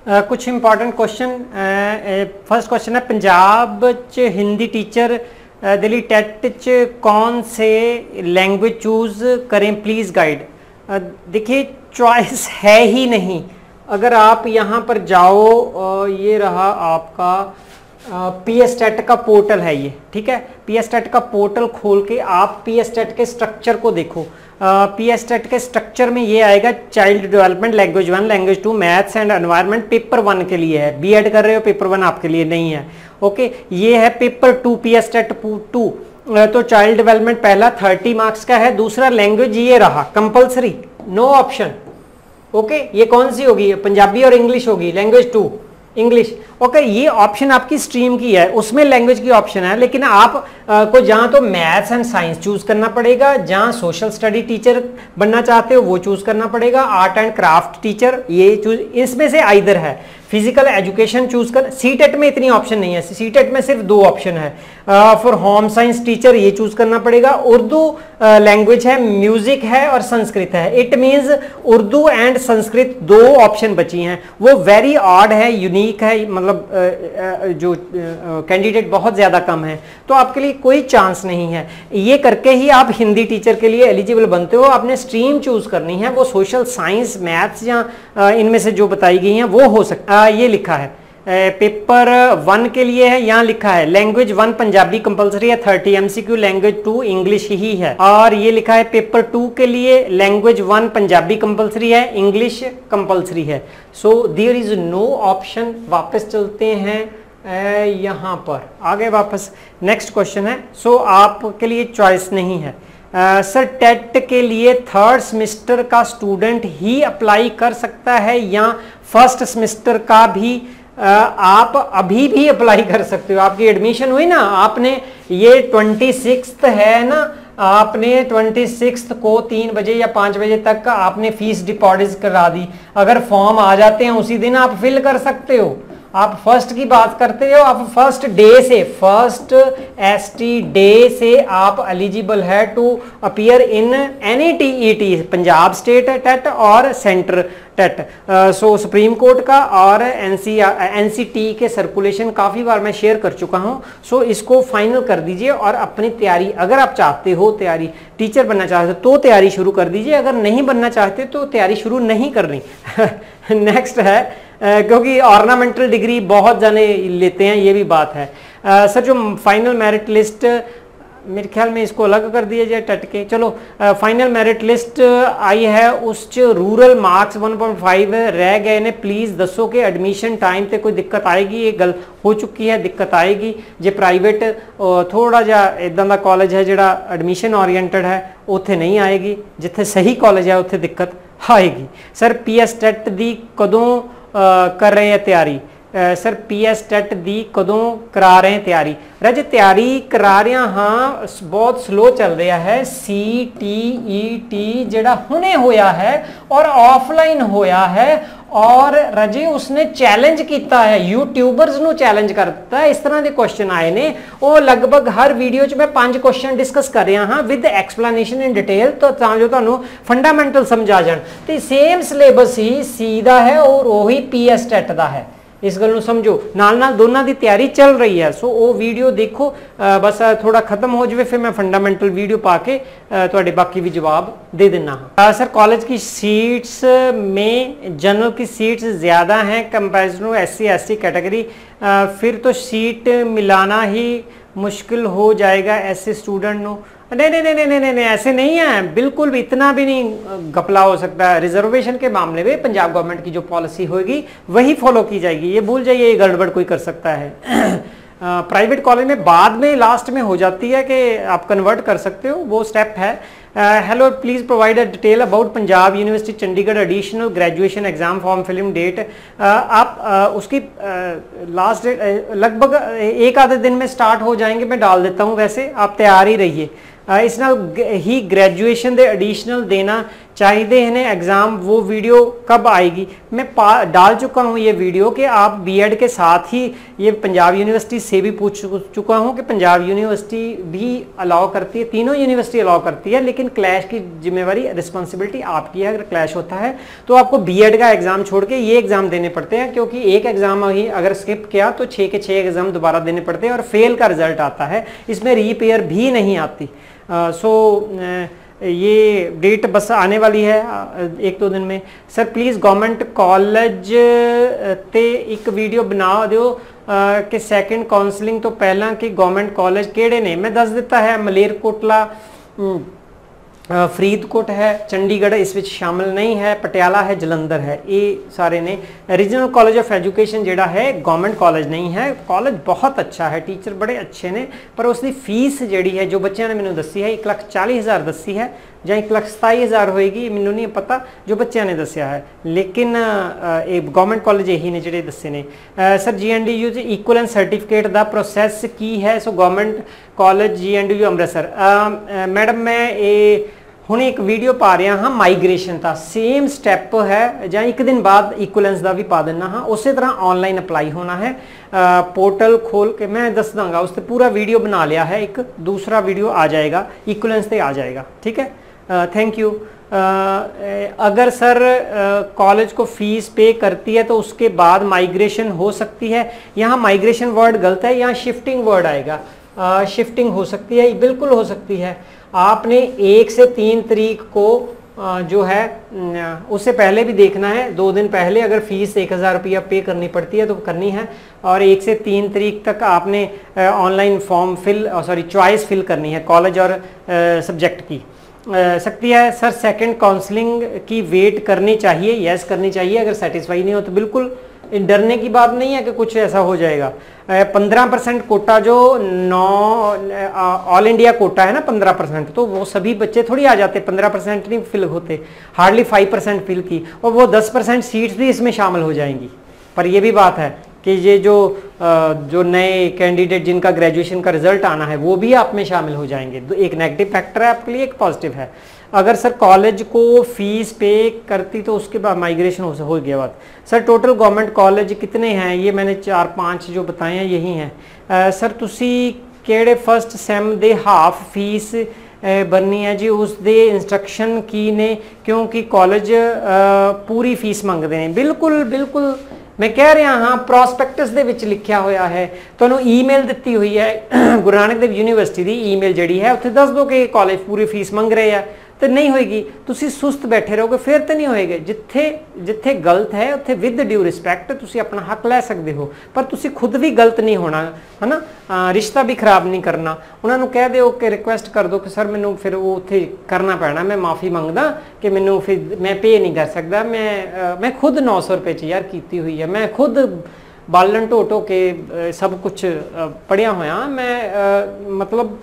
कुछ important question. First question है, पंजाब च हिंदी टीचर दिल्ली टेट च कौन से लैंग्वेज चूज करें, प्लीज़ गाइड। देखिए चॉइस है ही नहीं। अगर आप यहाँ पर जाओ, ये रहा आपका PSTET का पोर्टल है ये, ठीक है। PSTET का पोर्टल खोल के आप PSTET के स्ट्रक्चर को देखो। PSTET के स्ट्रक्चर में ये आएगा, child development language 1, language 2, maths and environment paper 1 के लिए है। बीएड कर रहे हो, पेपर 1 आपके लिए नहीं है। ओके, ये है पेपर 2 PSTET 2। तो चाइल्ड डेवलपमेंट पहला 30 मार्क्स का है, दूसरा लैंग्वेज ये रहा कंपलसरी, नो ऑप्शन। ओके, ये कौन सी होगी, पंजाबी और इंग्लिश होगी, लैंग्वेज 2 इंग्लिश। ओके, ये ऑप्शन आपकी स्ट्रीम की है, उसमें लैंग्वेज की ऑप्शन है, लेकिन आप को जहाँ तो मैथ्स एंड साइंस चूज करना पड़ेगा, जहाँ सोशल स्टडी टीचर बनना चाहते हो वो चूज करना पड़ेगा, आर्ट एंड क्राफ्ट टीचर ये चूज, इसमें से आइदर है। फिजिकल एजुकेशन चूज कर, सीटेट में इतनी ऑप्शन नहीं है, सीटेट में सिर्फ 2 ऑप्शन है। फॉर होम साइंस टीचर ये चूज करना पड़ेगा। उर्दू लैंग्वेज है, म्यूजिक है और संस्कृत है। It means Urdu and Sanskrit 2 option बची हैं, वो वेरी ऑड है, यूनिक है, मतलब जो कैंडिडेट बहुत ज्यादा कम है, तो आपके लिए कोई चांस नहीं है। ये करके ही आप हिंदी टीचर के लिए एलिजिबल बनते हो। आपने स्ट्रीम चूज करनी है, वो सोशल साइंस मैथ्स या इनमें से जो बताई गई हैं वो हो सकता। ये लिखा है पेपर 1 के लिए है, यहाँ लिखा है लैंग्वेज 1 पंजाबी कंपलसरी है 30 MCQ, लैंग्वेज 2 इंग्लिश ही है। और ये लिखा है पेपर 2 के लिए लैंग्वेज 1 पंजाबी कंपलसरी है, इंग्लिश कंपलसरी है। So there is no option. वापस चलते हैं यहाँ पर, आगे वापस नेक्स्ट क्वेश्चन है। सो आपके लिए चॉइस नहीं है। सर टेट के लिए 3rd सेमेस्टर का स्टूडेंट ही अप्लाई कर सकता है या फर्स्ट सेमेस्टर का भी आप अभी भी अप्लाई कर सकते हो? आपकी एडमिशन हुई ना, आपने ये 26 है ना, आपने 26 को 3 बजे या 5 बजे तक आपने फीस डिपॉजिट करा दी। अगर फॉर्म आ जाते हैं उसी दिन आप फिल कर सकते हो। आप फर्स्ट की बात करते हो, आप फर्स्ट डे से, फर्स्ट ST डे से आप एलिजिबल है to appear in any TET, Punjab state TET और centre TET. So Supreme Court का और NCT के सर्कुलेशन काफ़ी बार मैं शेयर कर चुका हूं। सो इसको फाइनल कर दीजिए और अपनी तैयारी, अगर आप चाहते हो तैयारी टीचर बनना चाहते हो तो तैयारी शुरू कर दीजिए, अगर नहीं बनना चाहते तो तैयारी शुरू नहीं करनी। नेक्स्ट है, क्योंकि ऑर्नामेंटल डिग्री बहुत जाने लेते हैं, ये भी बात है। सर जो फाइनल मेरिट लिस्ट, मेरे ख्याल में इसको अलग कर दिया जाए टेट के, चलो फाइनल मेरिट लिस्ट आई है, उस रूरल मार्क्स 1.5 रह गए ने, प्लीज़ दसो कि एडमिशन टाइम पे कोई दिक्कत आएगी? ये गल हो चुकी है, दिक्कत आएगी जे प्राइवेट थोड़ा जा इदां दा कॉलेज है जिहड़ा एडमिशन ओरिएंटेड है, उत्थे नहीं आएगी, जिथे सही कॉलेज है उत्थे दिक्कत आएगी। सर PSTET दी कदों कर रहे हैं तैयारी? सर PSTET दी कदों करा रहे हैं तैयारी? राजे तैयारी करा रहे हैं, हाँ बहुत स्लो चल रहा है। CTET जिहड़ा हुणे होया है और ऑफलाइन होया है, और राजे उसने चैलेंज किया है, यूट्यूबर्स नू चैलेंज कर दिता है। इस तरह के क्वेश्चन आए ने, वो लगभग हर वीडियो च मैं 5 क्वेश्चन डिस्कस कर रहा हाँ विद एक्सप्लेनेशन इन डिटेल, तो जो तुहानू फंडामेंटल समझ आ जान। तो सेम सिलेबस ही सी दा है और वही PSTET दा है, इस गल समझो। नाल नाल दोनों की तैयारी चल रही है। सो वो वीडियो देखो, बस थोड़ा खत्म हो जाए फिर मैं फंडामेंटल वीडियो पा के थोड़े बाकी भी जवाब दे देना। सर कॉलेज की सीट्स में जनरल की सीट्स ज़्यादा हैं कंपेरिजन SC ST कैटेगरी, फिर तो सीट मिलाना ही मुश्किल हो जाएगा ऐसे स्टूडेंट नो। नहीं नहीं नहीं नहीं नहीं, ऐसे नहीं है, बिल्कुल भी इतना भी नहीं घपला हो सकता है। रिजर्वेशन के मामले में पंजाब गवर्नमेंट की जो पॉलिसी होगी वही फॉलो की जाएगी, ये भूल जाइए ये गड़बड़ कोई कर सकता है। प्राइवेट कॉलेज में बाद में लास्ट में हो जाती है कि आप कन्वर्ट कर सकते हो, वो स्टेप है। Hello please provide a detail about Punjab University Chandigarh additional graduation exam form filling date. आप उसकी लास्ट डेट लगभग 1 आधे दिन में स्टार्ट हो जाएंगे, मैं डाल देता हूँ, वैसे आप तैयार ही रहिए। इस नाल ही ग्रेजुएशन दे एडिशनल देना चाहिए ने एग्ज़ाम, वो वीडियो कब आएगी? मैं डाल चुका हूँ ये वीडियो कि आप बीएड के साथ ही ये पंजाब यूनिवर्सिटी से भी पूछ चुका हूँ कि पंजाब यूनिवर्सिटी भी अलाउ करती है, तीनों यूनिवर्सिटी अलाउ करती है, लेकिन क्लैश की जिम्मेवारी रिस्पॉन्सिबिलिटी आपकी है। अगर क्लैश होता है तो आपको बीएड का एग्ज़ाम छोड़ के ये एग्ज़ाम देने पड़ते हैं, क्योंकि एक एग्ज़ाम ही अगर स्किप किया तो 6 के 6 एग्ज़ाम दोबारा देने पड़ते हैं और फेल का रिजल्ट आता है, इसमें रीपेयर भी नहीं आती। ये डेट बस आने वाली है 1-2 दिन में। सर प्लीज़ गवर्नमेंट कॉलेज ते एक वीडियो बना दो कि सैकेंड काउंसलिंग तो पहला कि गवर्नमेंट कॉलेज केड़े ने। मैं दस दिता है, मलेरकोटला, फरीदकोट है, चंडीगढ़ इस विच शामिल नहीं है, पटियाला है, जलंधर है, ये सारे ने। रीजनल कॉलेज ऑफ एजुकेशन जिहड़ा है गवर्नमेंट कॉलेज नहीं है। कॉलेज बहुत अच्छा है, टीचर बड़े अच्छे ने, पर उसकी फीस जिहड़ी है जो बच्चों ने मैंने दसी है 1,40,000 दसी है ਜਾਂ 1,27,000 होएगी, मैनू नहीं पता, जो बच्चों ने दसिया है। लेकिन गवर्नमेंट कॉलेज यही ने जिहड़े दसे ने। सर GNDU इक्वलेंस सर्टिफिकेट का प्रोसैस की है? So government college GNDU Amritsar. Madam मैं ये हुण एक वीडियो पा रहा हाँ माइग्रेशन का, सेम स्टैप है, ਜਾਂ एक दिन बाद इक्वलेंस का भी पा देना हाँ, उस तरह ऑनलाइन अप्लाई होना है। पोर्टल खोल के मैं दस दूँगा, उस पर पूरा वीडियो बना लिया है, एक दूसरा वीडियो आ जाएगा, इक्वलेंस पे आ जाएगा, ठीक है। Thank you. अगर सर कॉलेज को फीस पे करती है तो उसके बाद माइग्रेशन हो सकती है? यहाँ माइग्रेशन वर्ड गलत है, यहाँ शिफ्टिंग वर्ड आएगा। शिफ्टिंग हो सकती है, बिल्कुल हो सकती है। आपने 1 से 3 तारीख को जो है उससे पहले भी देखना है, 2 दिन पहले अगर फीस 1,000 रुपया पे करनी पड़ती है तो करनी है, और 1 से 3 तारीख तक आपने ऑनलाइन फॉर्म चॉइस फिल करनी है कॉलेज और सब्जेक्ट की सकती है। सर सेकंड काउंसलिंग की वेट करनी चाहिए? यस करनी चाहिए। अगर सेटिस्फाई नहीं हो तो बिल्कुल डरने की बात नहीं है कि कुछ ऐसा हो जाएगा। 15% कोटा जो ऑल इंडिया कोटा है ना 15%, तो वो सभी बच्चे थोड़ी आ जाते, 15% नहीं फिल होते, हार्डली 5% फिल की, और वो 10% सीट्स भी इसमें शामिल हो जाएंगी। पर ये भी बात है कि ये जो नए कैंडिडेट जिनका ग्रेजुएशन का रिजल्ट आना है वो भी आप में शामिल हो जाएंगे। तो एक नेगेटिव फैक्टर है आपके लिए, एक पॉजिटिव है। अगर सर कॉलेज को फीस पे करती तो उसके बाद माइग्रेशन हो गया बात। सर टोटल गवर्नमेंट कॉलेज कितने हैं? ये मैंने 4-5 जो बताए हैं यही हैं। सर तुसी केड़े फर्स्ट सैम दे हाफ फीस बननी है जी? उस दे इंस्ट्रक्शन की ने, क्योंकि कॉलेज पूरी फीस मंगते हैं। बिल्कुल बिल्कुल मैं कह रहा हाँ, प्रॉस्पैक्टस दे विच लिखिया होया है, तुहानूं ईमेल दी हुई है गुरु नानक देव यूनीवर्सिटी की ईमेल जिहड़ी है, उत्थे दस दो कि कॉलेज पूरी फीस मंग रहे हैं, तो नहीं होएगी। तुसी सुस्त बैठे रहोगे फिर तो नहीं होएगा। जिथे गलत है उत्थे विद ड्यू रिस्पैक्ट तुसी अपना हक लै सकते हो, पर तुसी खुद भी गलत नहीं होना है ना, रिश्ता भी खराब नहीं करना। उन्होंने कह दो कि रिक्वेस्ट कर दो कि सर मैनू फिर वो उत्थे करना पैना, मैं माफ़ी मंगदा कि मैनू फिर मैं पे नहीं कर सकता, मैं खुद 900 रुपये च यार की हुई है, मैं खुद बालन ढो के सब कुछ पढ़िया होया, मैं मतलब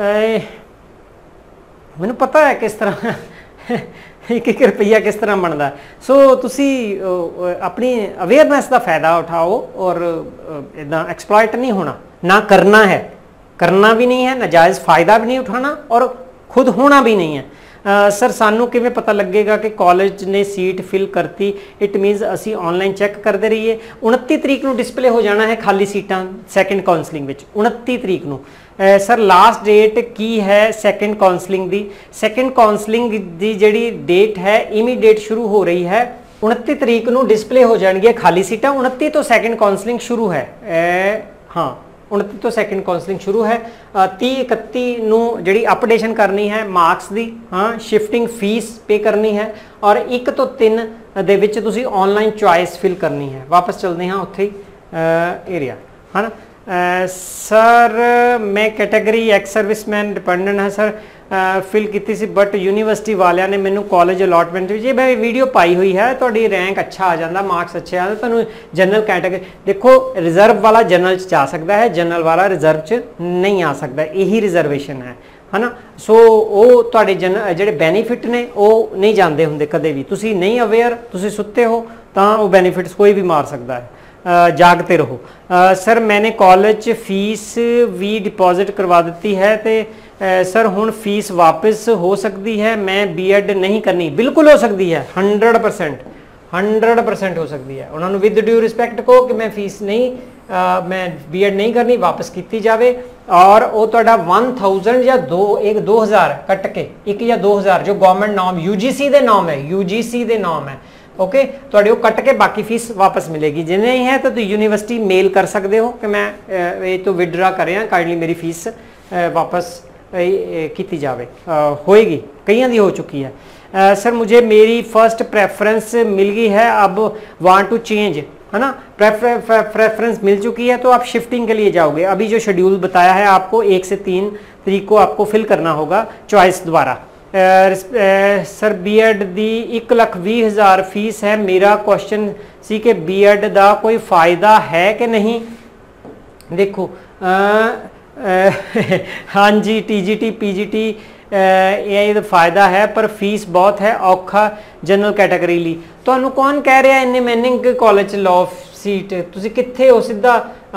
मैनू पता है किस तरह एक रुपया किस तरह बनता है। सो तुसी अपनी अवेयरनैस का फायदा उठाओ और इदा एक्सप्लॉइट नहीं होना, ना करना है, करना भी नहीं है, नाजायज़ फ़ायदा भी नहीं उठाना और खुद होना भी नहीं है। सर सानू किवें पता लगेगा कि कॉलेज ने सीट फिल करती? इट मीनस असी ऑनलाइन चैक करते रहिए। 29 तरीक को डिस्पले हो जाना है खाली सीटां सैकेंड काउंसलिंग विच, 29 तरीक को। सर लास्ट डेट की है सैकेंड काउंसलिंग दी? सैकेंड काउंसलिंग दी जिहड़ी डेट है इमीडिएट शुरू हो रही है, 29 तरीक को डिस्पले हो जाएगी खाली सीटां। 29 तो सैकेंड काउंसलिंग शुरू है, हाँ 29 तो सैकेंड काउंसलिंग शुरू है। 30-31 जी अपडेशन करनी है मार्क्स की, हाँ शिफ्टिंग फीस पे करनी है, और 1 तो 3 दे विच तुसी ऑनलाइन चॉइस फिल करनी है। वापस चलते हैं उत्थे एरिया है ना। सर मैं कैटेगरी एक्स सर्विसमैन डिपेंडेंट है सर, फिल की सी, बट यूनीवर्सिटी वालिया ने मैनू कॉलेज अलॉटमेंट जी मैं वीडियो पाई हुई है, थोड़ी रैंक अच्छा आ जाता, मार्क्स अच्छे आ जाते, जनरल कैटेगरी देखो रिजर्व वाला जनरल च जा सकता है, जनरल वाला रिजर्व च नहीं आ सकता, यही रिजर्वेशन है ना। सो वो तुहाडे जिहड़े बेनीफिट ने वो नहीं जाते होंगे कदे भी, तुसी नहीं अवेयर, तुसी सुते हो तो वो बेनीफिट्स कोई भी मार सकता है, जागते रहो। सर मैंने कॉलेज फीस भी डिपॉजिट करवा दी है, तो सर हुण फीस वापस हो सकती है, मैं बीएड नहीं करनी। बिल्कुल हो सकती है, 100% हो सकती है। उन्होंने विद ड्यू रिस्पैक्ट कहो कि मैं फीस नहीं मैं बीएड नहीं करनी, वापस की जाए और वो तुहाडा 1000 या 2000 कट के 1 या 2000 जो गवर्नमेंट नॉर्म यूजीसी दे नॉर्म है, यूजीसी दे नॉर्म है, ओके तुहाडे वो कट के बाकी फीस वापस मिलेगी। जे नहीं है तो यूनिवर्सिटी मेल कर सकते हो कि मैं ये तो विदड्रा कर रहा, काइंडली मेरी फीस वापस की जाए, होएगी, कईयां दी हो चुकी है। सर मुझे मेरी फर्स्ट प्रेफरेंस मिल गई है, अब वांट टू चेंज, है ना, प्रेफरेंस मिल चुकी है तो आप शिफ्टिंग के लिए जाओगे। अभी जो शेड्यूल बताया है आपको 1 से 3 तारीख को आपको फिल करना होगा चॉइस द्वारा। सर बीएड दी 1,20,000 फीस है, मेरा क्वेश्चन सी कि बीएड दा कोई फायदा है कि नहीं। देखो हाँ जी, टीजीटी पीजीटी ये फायदा है पर फीस बहुत है, औखा जनरल कैटेगरी ली। तो कौन कह रहा है इन्ने मैनिंग कॉलेज लॉ सीट तुसी कित्थे हो, सीधा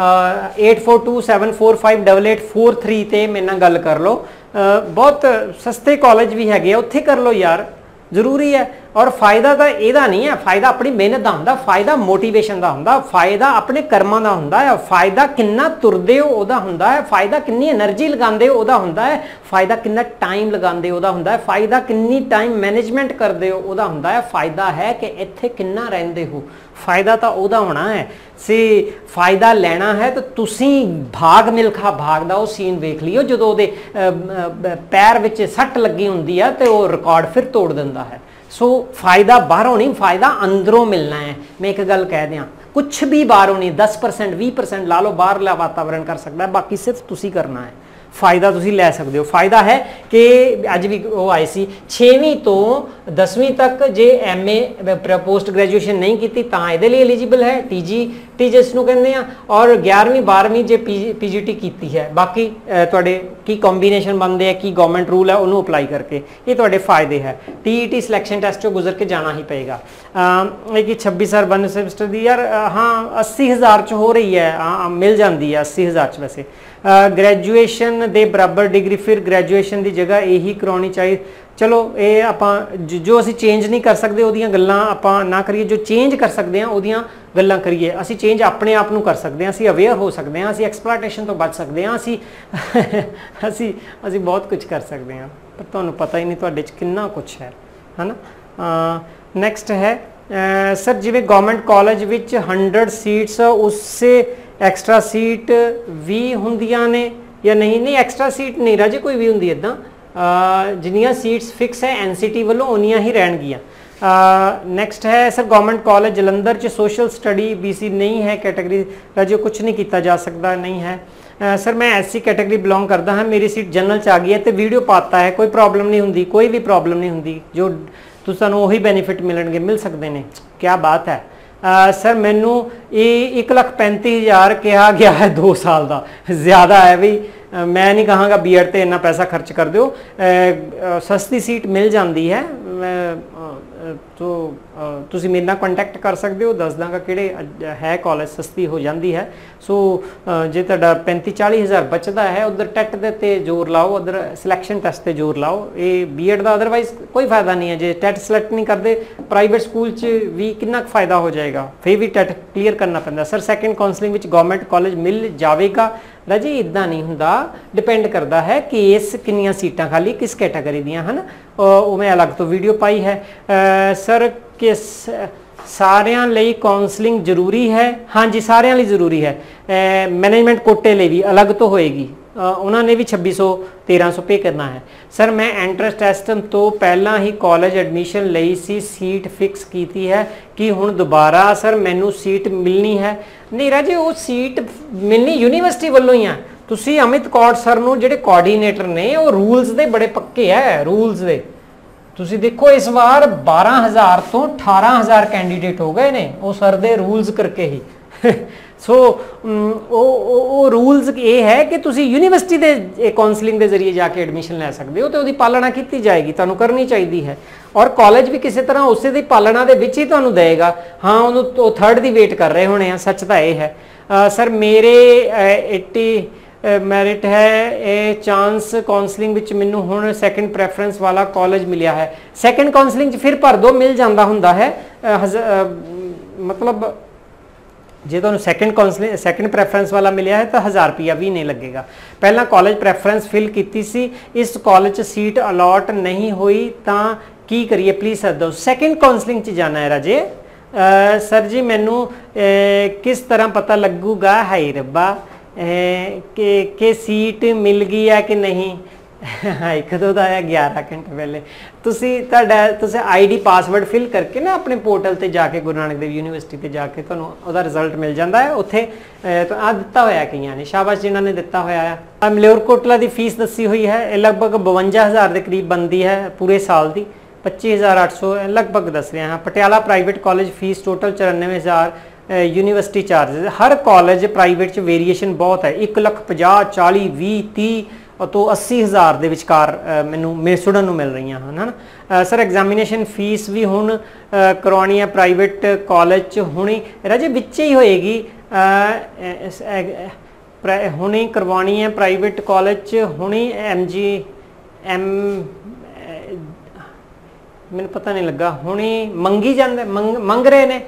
8427458843 ते मेरे नाल गल कर लो। बहुत सस्ते कॉलेज भी है, उत्थे कर लो यार, जरूरी है। और फायदा तो यदा नहीं है, फायदा अपनी मेहनत का होंदा, फायदा मोटिवेशन का होंदा, फायदा अपने कर्मां का होंदा है, फायदा किन्ना तुरदे हो ओदा होंदा है, फायदा किन्नी एनर्जी लगांदे हो ओदा होंदा है, फायदा किन्ना टाइम लगांदे हो ओदा होंदा है, फायदा किन्नी टाइम मैनेजमेंट करदे हो ओदा होंदा है, फायदा है कि इत्थे किन्ना रहिंदे हो, फायदा तो ओदा होना है। से फायदा लेना है तो तुसी भाग मिल्खा भाग दा वो सीन वेख लियो जो ओदे पैर विच सट लगी हुंदी है तो वो रिकॉर्ड फिर तोड़ दिंदा है। सो फायदा बाहरों नहीं, फायदा अंदरों मिलना है। मैं एक गल कह दियाँ, कुछ भी बाहरों नहीं, 10% 20% ला लो बाहरला वातावरण कर सकता है, बाकी सिर्फ तुसी करना है। फायदा तुसी लै सकते हो। फायदा है कि अज भी वो आई सी 6वीं तो 10वीं तक जे MA पोस्ट ग्रेजुएशन नहीं की तो ये एलिजिबल है, टी जिसनों कहते हैं, और 11वीं 12वीं जे PGT की है। बाकी तुहाडे की कॉम्बीनेशन बनते हैं, की गवर्नमेंट रूल है उन्होंने अप्लाई करके ये तुहाडे फायदे है। TET सिलेक्शन टेस्ट चो गुजर के जाना ही पेगा। कि 26,000 वन सेमेस्टर दी यार, हाँ 80,000 च हो रही है, हाँ मिल जाती है 80,000 च। वैसे ग्रैजुएशन दे बराबर डिग्री फिर ग्रैजुएशन की जगह यही करवानी चाहिए। चलो ये आप जो असी चेंज नहीं कर सकते उहदियां गल्लां आपां ना करिए, जो चेंज कर सकते हैं उहदियां गल्लां करिए। असी चेंज अपने आप नूं कर सकते हैं, असी अवेयर हो सकते हैं, असी एक्सप्लॉयटेशन तो बच सकते हैं, असी असी बहुत कुछ कर सकते हैं, पर तुहानूं पता ही नहीं तुहाडे च किन्ना कुछ है ना। नैक्सट है सर जिवें गवर्नमेंट कॉलेज विच 100 सीट्स उससे एक्सट्रा सीट भी हुंदियां ने या नहीं? नहीं एक्सट्रा सीट नहीं राजे कोई भी हुंदी इदां, जिन्नियां सीट्स फिक्स है NCT वालों उन्नियां ही रहणगियां। नैक्सट है सर गवर्नमेंट कॉलेज जलंधर च सोशल स्टडी BC नहीं है कैटेगरी राजे, कुछ नहीं किया जा सकता नहीं है। सर मैं SC कैटेगरी बिलोंग करता हाँ, मेरी सीट जनरल च आ गई है तो वीडियो पाता है, कोई प्रॉब्लम नहीं होंगी, कोई भी प्रॉब्लम नहीं होंगी, जो तुसानू वही बेनीफिट मिलणगे, मिल सकते हैं। क्या बात है। सर मैनू ये 1,35,000 कहा गया है 2 साल का, ज़्यादा है भी, मैं नहीं कहांगा BEd ते इन्ना पैसा खर्च कर दो, सस्ती सीट मिल जाती है। तो तुसी मेरे नाल कॉन्टैक्ट कर सकते हो, दस दांगा किहड़े है कॉलेज सस्ती हो जाती है। सो जे तुहाडा 35-40,000 बचता है उधर टैट दे ते जोर लाओ, उधर सिलैक्शन टेस्ट ते जोर लाओ। ये BEd का अदरवाइज कोई फायदा नहीं है, जे टैट सिलैक्ट नहीं करते प्राइवेट स्कूल च भी कितना फायदा हो जाएगा, फिर भी टैट क्लीयर करना पैंदा। सर सैकेंड काउंसलिंग विच गवर्नमेंट कॉलेज मिल जाएगा राजी? इदा नहीं होंदा, डिपेंड करता है कि इस कितनियां सीटां खाली किस कैटेगरी दियां हैं, वो मैं अलग तो वीडियो पाई है। सर किस सारियां लई काउंसलिंग जरूरी है? हाँ जी सारियां लई जरूरी है। मैनेजमेंट कोटे लिए भी अलग तो होएगी, उन्होंने भी 2600-1300 पे करना है। सर मैं एंट्रेंस टेस्ट तो पहला ही कॉलेज एडमिशन लई सी, सीट फिक्स की है कि हुण दोबारा सर मैनू सीट मिलनी है? नहीं राजे वो सीट मिलनी यूनीवर्सिटी वालों ही है। तुसी अमित कौर सर नूं जिहड़े कोआर्डीनेटर ने वो रूल्स दे बड़े पक्के है, रूल्स दे तुसी देखो इस बार 12,000 तो 18,000 कैंडीडेट हो गए ने, वो सर दे रूल्स करके ही। सो वो रूल्स ये है कि तुसी यूनीवर्सिटी के काउंसलिंग के जरिए जाके एडमिशन लै सकते हो, तो उसकी पालना की जाएगी, तुहानूं करनी चाहिए है। और कॉलेज भी किसी तरह उस दी पालना दे विच ही तुहानूं देगा। हाँ उन्होंने 3rd की वेट कर रहे होने हैं, सच तो यह है। सर मेरे 80 ਮੈਰਿਟ ਹੈ ਇਹ ਚਾਂਸ ਕਾਉਂਸਲਿੰਗ ਵਿੱਚ ਮੈਨੂੰ ਹੁਣ ਸੈਕੰਡ ਪ੍ਰੈਫਰੈਂਸ ਵਾਲਾ ਕਾਲਜ ਮਿਲਿਆ ਹੈ। ਸੈਕੰਡ ਕਾਉਂਸਲਿੰਗ 'ਚ ਫਿਰ ਭਰ ਦੋ, ਮਿਲ ਜਾਂਦਾ ਹੁੰਦਾ ਹੈ। मतलब ਜੇ ਤੁਹਾਨੂੰ ਸੈਕੰਡ ਪ੍ਰੈਫਰੈਂਸ ਵਾਲਾ ਮਿਲਿਆ ਹੈ ਤਾਂ 1000 ਰੁਪਿਆ ਵੀ ਨਹੀਂ ਲੱਗੇਗਾ। ਪਹਿਲਾਂ ਕਾਲਜ ਪ੍ਰੈਫਰੈਂਸ ਫਿਲ ਕੀਤੀ ਸੀ, ਇਸ ਕਾਲਜ 'ਚ ਸੀਟ ਅਲਾਟ ਨਹੀਂ ਹੋਈ ਤਾਂ ਕੀ ਕਰੀਏ ਪਲੀਜ਼ ਸਰ ਦੋ। ਸੈਕੰਡ ਕਾਉਂਸਲਿੰਗ 'ਚ ਜਾਣਾ ਹੈ ਰਾਜੇ। ਸਰ ਜੀ ਮੈਨੂੰ ਕਿਸ ਤਰ੍ਹਾਂ ਪਤਾ ਲੱਗੂਗਾ ਹਾਈ ਰੱਬਾ ਕਿ ਸੀਟ ਮਿਲ ਗਈ ਹੈ ਕਿ ਨਹੀਂ? ਕਦੋਂ ਦਾ ਆਇਆ 11 ਘੰਟੇ ਪਹਿਲੇ। ਤੁਸੀਂ ਆਈਡੀ ਪਾਸਵਰਡ ਫਿਲ ਕਰਕੇ ਨਾ ਆਪਣੇ ਪੋਰਟਲ ਤੇ ਜਾ ਕੇ ਗੁਰੂ ਨਾਨਕ ਦੇਵ ਯੂਨੀਵਰਸਿਟੀ ਤੇ ਜਾ ਕੇ ਤੁਹਾਨੂੰ ਉਹਦਾ ਰਿਜ਼ਲਟ ਮਿਲ ਜਾਂਦਾ ਹੈ। ਉੱਥੇ ਆ ਦਿੱਤਾ ਹੋਇਆ ਕਈਆਂ ਨੇ, ਸ਼ਾਬਾਸ਼ ਜਿਨ੍ਹਾਂ ਨੇ ਦਿੱਤਾ ਹੋਇਆ ਆ। ਮਲੇਰਕੋਟਲਾ ਦੀ ਫੀਸ ਦੱਸੀ ਹੋਈ ਹੈ, ਇਹ ਲਗਭਗ 52000 ਦੇ ਕਰੀਬ ਬਣਦੀ ਹੈ ਪੂਰੇ ਸਾਲ ਦੀ। 25800 ਲਗਭਗ ਦੱਸ ਰਿਹਾ ਹਾਂ। Patiala private college fees total 94000 university charges. हर कॉलेज प्राइवेट च वेरीएशन बहुत है, 1,50,000 40 20 30 तो 80,000 ਦੇ ਵਿਚਕਾਰ ਮੈਨੂੰ ਸੁਣਨ ਨੂੰ ਮਿਲ ਰਹੀਆਂ ਹਨ ਹਨਾ। ਸਰ ਐਗਜ਼ਾਮੀਨੇਸ਼ਨ ਫੀਸ ਵੀ ਹੁਣ ਕਰਵਾਉਣੀ ਹੈ ਪ੍ਰਾਈਵੇਟ ਕਾਲਜ 'ਚ ਹੁਣੀ ਰਾਜੇ ਵਿੱਚ ਹੀ ਹੋਏਗੀ, ਹੁਣੀ ਕਰਵਾਉਣੀ ਹੈ ਪ੍ਰਾਈਵੇਟ ਕਾਲਜ 'ਚ ਹੁਣੀ MGM ਮੈਨੂੰ ਪਤਾ ਨਹੀਂ ਲੱਗਾ ਹੁਣੀ ਮੰਗੀ ਜਾਂਦੇ ਮੰਗ ਰਹੇ ਨੇ।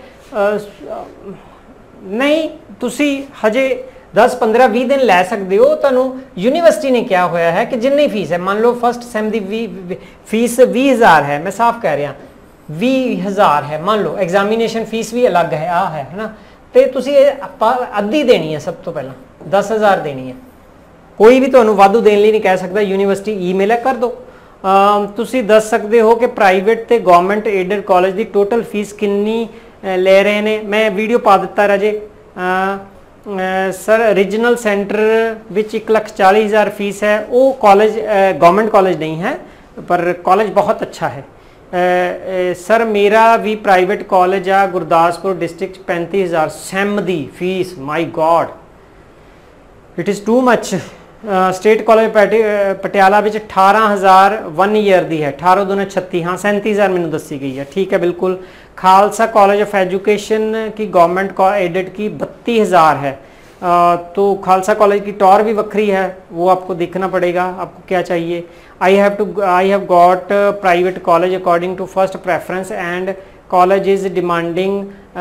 ਨਹੀਂ ਤੁਸੀਂ ਹਜੇ 10-15-20 दिन लै सकते हो। तुहानू यूनीवर्सिटी ने क्या होया है कि जिन्नी फीस है, मान लो फस्ट सैम की फीस 20,000 है, मैं साफ कह रहा 20,000 है, मान लो एग्जामिनेशन फीस भी अलग है आ है ना, तो तुसी अद्धी देनी है, सब तो पहला 10,000 देनी है। कोई भी तुहानू वाधू देने लिए नहीं कह सकता, यूनीवर्सिटी ईमेल है कर दो। तुसी दस सकते हो कि प्राइवेट ते गवर्नमेंट एडेड कॉलेज की टोटल फीस कितनी ले रहे हैं। मैं वीडियो पा दिता राजे। सर रीजनल सेंटर विच 1,40,000 फीस है, वो कॉलेज गवर्नमेंट कॉलेज नहीं है पर कॉलेज बहुत अच्छा है। सर मेरा भी प्राइवेट कॉलेज आ गुरदासपुर डिस्ट्रिक्ट 35,000 सैम दी fees, my God it is too much. State college Patiala विच 18,000 1 ईयर दी है, 18 दूने 36, हाँ 37,000 मैंने दसी गई है, ठीक है बिल्कुल। खालसा कॉलेज ऑफ एजुकेशन की गवर्नमेंट एडेड की 32,000 है। तो खालसा कॉलेज की टॉर भी वक्री है, वो आपको देखना पड़ेगा आपको क्या चाहिए। I have got private college according to first preference and college is demanding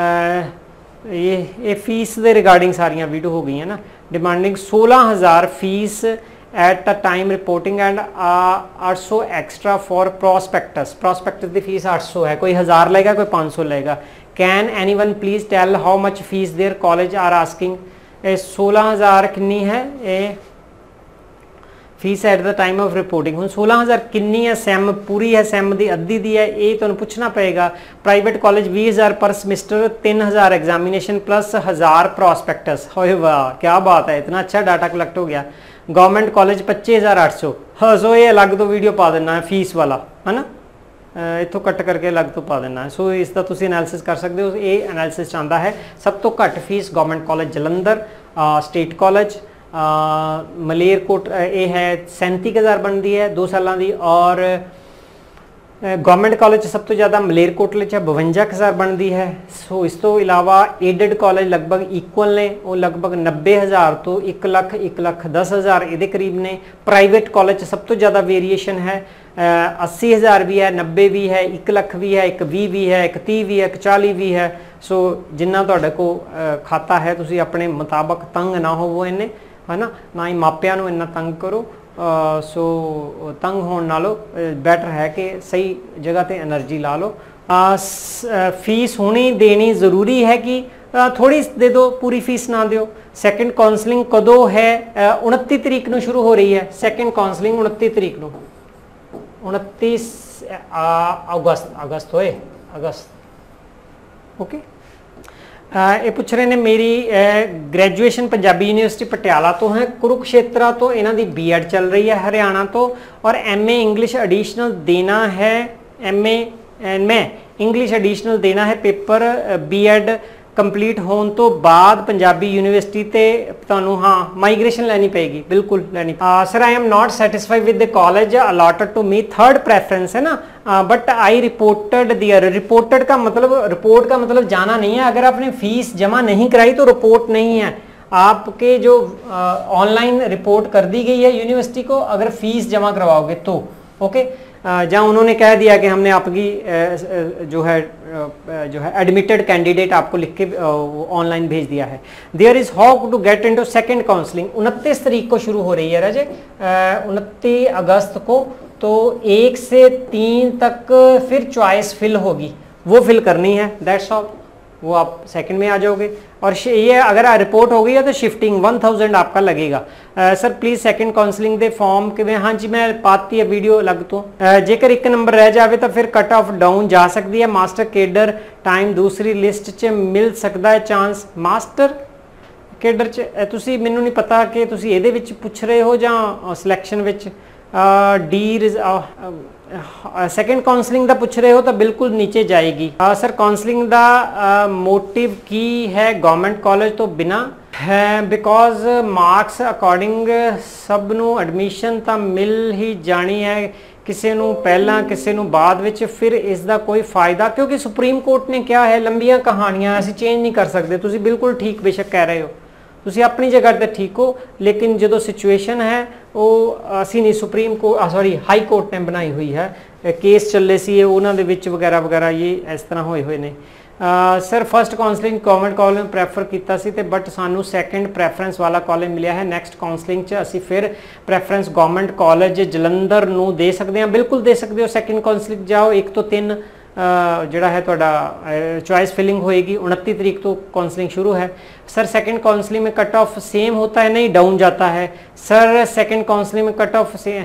ये फीस के रिगार्डिंग सारियां वीडियो हो गई है ना। Demanding 16,000 fees at the time reporting and 800 extra for prospectus की फीस 800 है, कोई 1000 लेगा कोई 500 लेगा। Can anyone please tell how much fees there college are asking. 16,000 कितनी है ये fees at the time of reporting. हुण 16,000 कितनी है, सैम पूरी है, सैम की अद्धी दी है, ये तुहानूं पुछना पएगा। प्राइवेट कॉलेज 20,000 पर सेमिस्टर, 3,000 एग्जामिनेशन प्लस 1000 प्रॉस्पेक्टस। होए वाह क्या बात है, इतना अच्छा डाटा कलेक्ट हो गया। Government college 25,800। हाँ सो ये अलग तो वीडियो पा देना है फीस वाला है ना, इतों कट करके अलग तो पा देना है। सो इसका तुसीं एनालिसिस कर सकते हो। ये एनालिसिस चाहता है सब तो घट fees government college Jalandhar, state college Malerkotla ये है 37,000 बनती है 2 सालों की, और गवर्नमेंट कॉलेज सब तो ज़्यादा मलेरकोटले 52,000 बनती है। सो इस तो इलावा एडेड कॉलेज लगभग इक्वल ने, वो लगभग 90,000 तो 1,10,000 ये करीब ने। प्राइवेट कॉलेज सब तो ज़्यादा वेरीएशन है, 80,000 भी है, 90 भी है, 1 लाख भी है, 1 भी है, 1 30 भी है, 1 40 भी है। सो जिन्ना तुहाडे को खाता है तुसीं अपने मुताबक तंग ना होवो इन्ने है ना ही मापियां नूं इन्ना तंग करो। सो तंग होने नालों बैटर है कि सही जगह ते एनर्जी ला लो। फीस होनी देनी ज़रूरी है कि थोड़ी दे दो, पूरी फीस ना दो। सैकेंड काउंसलिंग कदों है? 29 तरीक नूं शुरू हो रही है सैकेंड काउंसलिंग, 29 तरीक नूं, 29 अगस्त होए अगस्त ओके। ये पूछ रहे हैं मेरी ग्रैजुएशन पंजाबी यूनिवर्सिटी पटियाला तो है, कुरुक्षेत्रा तो इन्हों की बीएड चल रही है हरियाणा तो, और एमए इंग्लिश एडिशनल देना है, एमए इंग्लिश एडिशनल देना है पेपर बीएड कंप्लीट होने तो बाद पंजाबी यूनिवर्सिटी ते तुहानूं हाँ माइग्रेशन लैनी पेगी, बिल्कुल लैनी। Sir I am not satisfied with the college allotted to me, third preference है ना, but I reported there. Reported का मतलब, रिपोर्ट का मतलब जाना नहीं है। अगर आपने फीस जमा नहीं कराई तो रिपोर्ट नहीं है, आपके जो ऑनलाइन रिपोर्ट कर दी गई है यूनिवर्सिटी को, अगर फीस जमा करवाओगे तो ओके। जहाँ उन्होंने कह दिया कि हमने आपकी जो है एडमिटेड कैंडिडेट आपको लिख के ऑनलाइन भेज दिया है। There is how to get into second counselling, 29 तारीख को शुरू हो रही है राजे, 29 अगस्त को। तो 1 से 3 तक फिर चॉइस फिल होगी, वो फिल करनी है, दैट्स ऑल। वो आप सेकंड में आ जाओगे। और ये अगर रिपोर्ट हो गई है तो शिफ्टिंग 1000 आपका लगेगा। सर प्लीज़ सेकंड काउंसलिंग दे फॉर्म के हाँ जी मैं पाती है वीडियो लग तो जेकर एक नंबर रह जाए तो फिर कट ऑफ डाउन जा सकती है। मास्टर केडर टाइम दूसरी लिस्ट च मिल सकता है चांस। मास्टर केडर च तुसी मैनू नहीं पता कि तुसी ਇਹਦੇ ਵਿੱਚ ਪੁੱਛ ਰਹੇ ਹੋ ਜਾਂ ਸਿਲੈਕਸ਼ਨ ਵਿੱਚ डी सेकेंड काउंसलिंग का पूछ रहे हो तो बिल्कुल नीचे जाएगी। सर काउंसलिंग का मोटिव की है गवर्नमेंट कॉलेज तो बिना है बिकॉज मार्क्स अकॉर्डिंग सब नू एडमिशन तो मिल ही जानी है, किसी नू पहला किसी नू बाद विच, फिर इसका कोई फायदा क्योंकि सुप्रीम कोर्ट ने क्या है लंबियां कहानियां असी चेंज नहीं कर सकते। तुसी बिल्कुल ठीक बेशक कह रहे हो, तुसी अपनी जगह ते ठीक हो, लेकिन जो सिचुएशन है वो असी नहीं Supreme Court sorry High Court ने बनाई हुई है, केस चले सी उन्होंने वगैरह वगैरह ये इस तरह होए हुए ने। Sir first counselling government college में प्रैफर किया सी बट सानू सैकेंड प्रैफरेंस वाला कॉलेज मिला है। नैक्सट काउंसलिंग च असी फिर प्रैफरेंस गवर्नमेंट कॉलेज जलंधर नू दे सकते हैं, बिल्कुल दे सकते हो। सैकेंड काउंसलिंग जाओ 1 ਤੋਂ 3 ਜਿਹੜਾ है ਤੁਹਾਡਾ चॉइस फिलिंग होएगी। 29 तारीख तो काउंसलिंग शुरू है। सर सेकंड काउंसलिंग में कट ऑफ सेम होता है नहीं डाउन जाता है। सर सेकंड काउंसलिंग में कट ऑफ सेम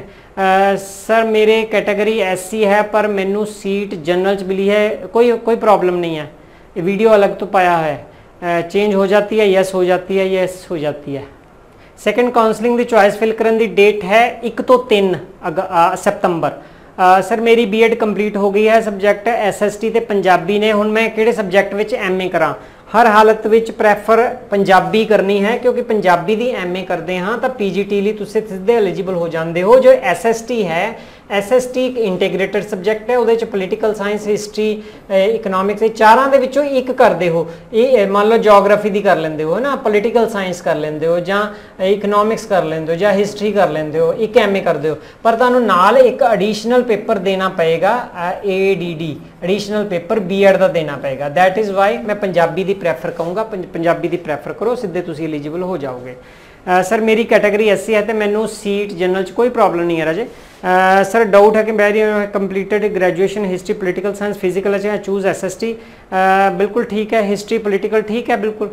सर मेरे कैटेगरी SC है पर मैनू सीट जनरल च मिली है, कोई प्रॉब्लम नहीं है। वीडियो अलग तो पाया है, चेंज हो जाती है, यस हो जाती है, यस हो जाती है। सेकंड काउंसलिंग की चॉइस फिल करने की डेट है 1 ਤੋਂ 3 सितंबर। सर मेरी BEd कंप्लीट हो गई है, सब्जैक्ट SST ते पंजाबी ने, हुण मैं किहड़े सब्जैक्ट विच MA करा। हर हालत विच प्रैफर पंजाबी करनी है क्योंकि पंजाबी दी MA करते हाँ तो PGT लिए तुसीं सीधे एलिजिबल हो जाते हो। जो SST है SST एक इंटीग्रेटेड सब्जैक्ट है, वो पोलिटिकल साइंस हिस्टरी इकनॉमिक्स चारां दे विचों एक करते हो। ये मान लो जोग्राफी दी कर लेंदे हो ना, पोलिटिकल साइंस कर लेंदे हो जां इकनॉमिक्स कर लेंदे हो जां हिस्टरी कर लेंदे हो, एक MA करते हो। पर तुहानूं नाल एक एडिशनल पेपर देना पएगा, AADD एडिशनल पेपर BEd का देना पएगा। दैट इज़ वाई मैं पंजाबी दी प्रैफर कहूँगा, पंजाबी दी प्रैफर करो, सीधे तुसीं एलिजिबल हो जाओगे। सर मेरी कैटेगरी SC है तो मैनू सीट जनरल च कोई प्रॉब्लम नहीं है राजे। सर डाउट है कि मेरी completed graduation history political science physical अच्छा चूज़ SST बिल्कुल ठीक है। हिस्ट्री पोलिटिकल ठीक है बिल्कुल।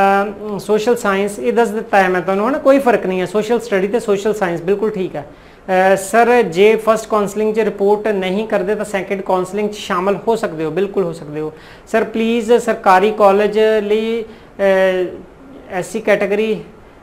सोशल साइंस ये दस दिता है मैं तुहानूं है ना, कोई फर्क नहीं है। सोशल स्टडी तो सोशल साइंस बिल्कुल ठीक है। सर जे फर्स्ट काउंसलिंग रिपोर्ट नहीं करते तो सैकेंड काउंसलिंग शामिल हो सकते हो, बिल्कुल हो सकते हो। सर प्लीज़ सरकारी कॉलेज लिए SC कैटेगरी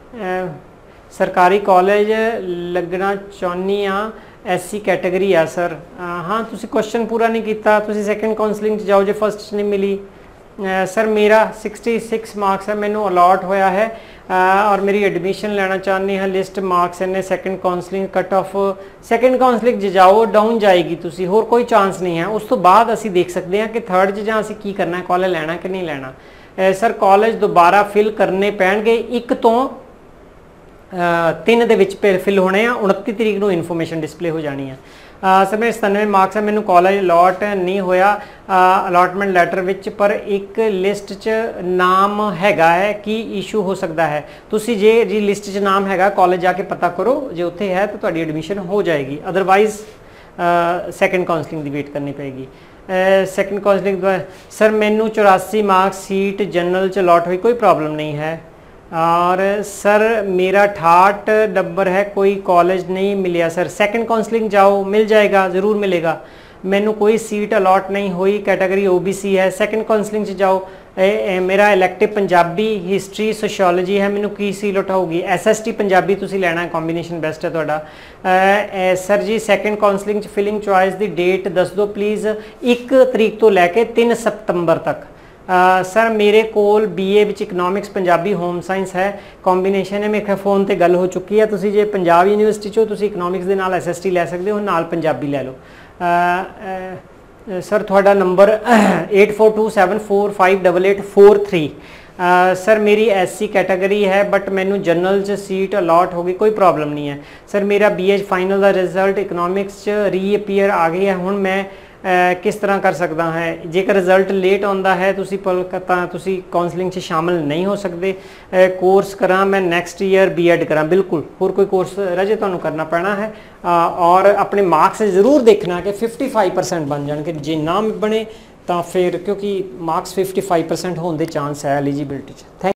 सरकारी कॉलेज लगना चाहनी हाँ, SC कैटेगरी आ सर। हाँ तुसी क्वेश्चन पूरा नहीं किया, तुसी सैकेंड काउंसलिंग जाओ जो फर्स्ट नहीं मिली। सर मेरा 66 मार्क्स है, मैनू अलॉट होया है और मेरी एडमिशन लेना चाहनी है। लिस्ट मार्क्स इन्हें second counselling cut off second counselling जाओ डाउन जाएगी तुसी, होर कोई चांस नहीं है। उस तो बाद असी देख सकते हैं कि थर्ड च जां असी की करना है, कॉलेज लेना कि नहीं लेना। सर कॉलेज दोबारा फिल करने पैणगे 1 ਤੋਂ 3 ਦੇ ਵਿੱਚ फिल होने हैं। 29 तरीक ਨੂੰ इन्फॉर्मेशन डिस्पले हो जानी है। सर मेरे 97 मार्क्स है, मैनू कॉलेज अलॉट नहीं होया अलॉटमेंट लैटर विच, पर एक लिस्ट च नाम हैगा है कि इशू हो सकता है। तुसी जे जी लिस्ट च नाम हैगा कॉलेज जाके पता करो, जे उत्थे है तो तुहाडी एडमिशन हो जाएगी, अदरवाइज सैकेंड काउंसलिंग की वेट करनी पेगी। सैकेंड काउंसलिंग सर मैनू 84 मार्क्स सीट जनरल च अलॉट हुई, कोई प्रॉब्लम नहीं है। और सर मेरा 68 नंबर है, कोई कॉलेज नहीं मिलिया। सर सेकंड काउंसलिंग जाओ, मिल जाएगा, ज़रूर मिलेगा। मैनू कोई सीट अलॉट नहीं हुई, कैटेगरी OBC है। सेकंड काउंसलिंग से जाओ। मेरा इलैक्टिव पंजाबी हिस्ट्री सोशियोलॉजी है, मैनू की सीट उठाऊगी? SST पंजाबी तुसी लेना है, कॉम्बीनेशन बेस्ट है तुहाडा। Sir ji second counselling filling choice की डेट दस दो प्लीज़। 1 तरीक तो लैके 3 सितंबर तक। सर मेरे कोल BA विच इकनॉमिक्स पंजाबी होम साइंस है, कॉम्बीनेशन है। मेरे फोन ते गल हो चुकी है, तुसी जे पंजाब यूनिवर्सिटी चो तुसी इकनॉमिक्स दे नाल SST लै सकते हो, नाल पंजाबी लै लो। सर थोड़ा नंबर 8427458843। सर मेरी एससी कैटेगरी है बट मैनू जनरल च सीट अलॉट हो गई, कोई प्रॉब्लम नहीं है। सर मेरा बीए फाइनल का रिजल्ट इकनॉमिक्स च रीअपीयर आ गई है, हुण मैं किस तरह कर सकता है? जेकर रिजल्ट लेट आता है तुसी काउंसलिंग से शामिल नहीं हो सकते। कोर्स करा मैं नैक्सट ईयर बीएड करा, बिल्कुल होर कोई कोर्स रजे तुहानू करना पैना है। और अपने मार्क्स जरूर देखना कि 55% बन जाए, कि जे ना बने तो फिर क्योंकि मार्क्स 55% होने के चांस है एलिजिबिलिटी। थैंक